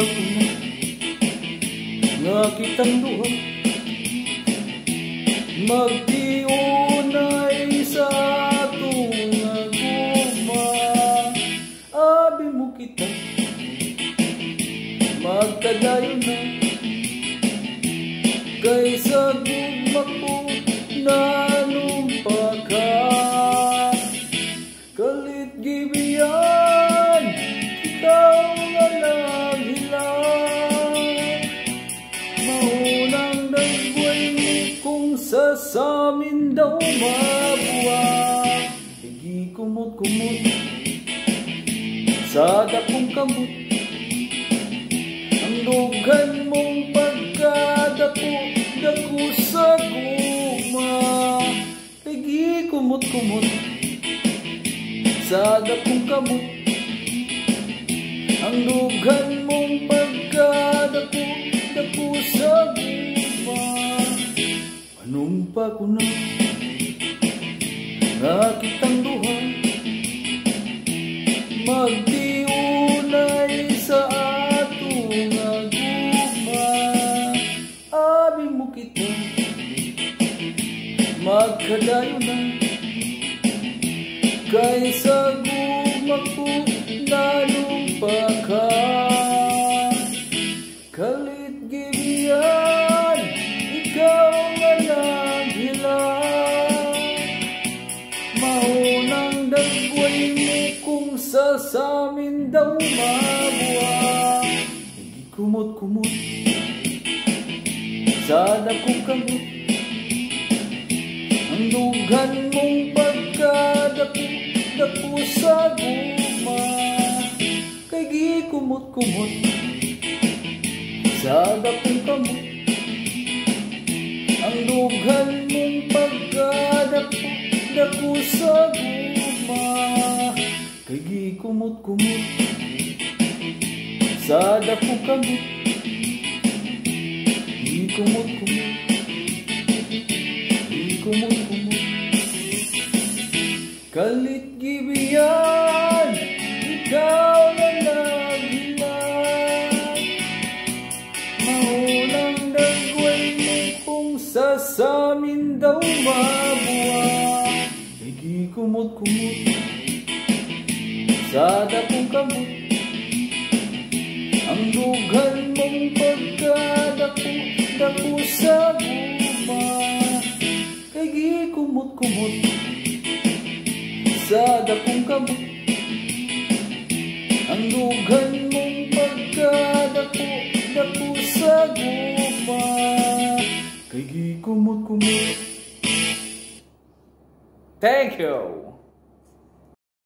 ko nga kitang duha magtiunay sa atong gugma. Abi mo kita magkadayon na kaysa gugma ko nanumpa ka. Kalit gibiyan ikaw nga naghilang, maunang nagway kung sasamin daw mabuwag. Higi kumot-kumot sa dakong kamot, ang dugan mong pagkadako-dako sa gugma. Higi kumot-kumot sa dakong kamot, ang dugan mong pagkadako-dako sa gugma. Manumpa ko na nga kitang duha magtiunay sa atong gugma. Abi mo kita magkadayon na kaysa gugma ko nanumpa ka. Kalit gibiyan ikaw nga naghilang, maunang dagway mo kung sasamin daw mabuwag. Higi kumot-kumot sa dakong kamot, ang dugan mong pagkadako-dako sa gugma. Kay gikumot-kumot sa dakong kamot, ang dugan mong pagkadako-dako sa gugma. Kay gikumot-kumot sa dakong kamot, gikumot-kumot, gikumot-kumot. Kalit gibiyan ikaw na naghilang, maunang dagway mo kung sasamin daw mabuwag. Kay gikumot-kumot sa dakong kamot, ang dugan mong pagkadako-dako sa gugma. Kay gikumot-kumot sa dakong kamot, ang dugan mong pagkadako-dako sa gugma. Kay gikumot-kumot. Thank you.